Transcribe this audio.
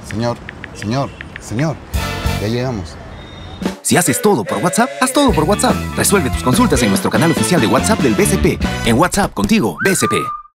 Señor, ya llegamos. Si haces todo por WhatsApp, haz todo por WhatsApp. Resuelve tus consultas en nuestro canal oficial de WhatsApp del BCP. En WhatsApp, contigo, BCP.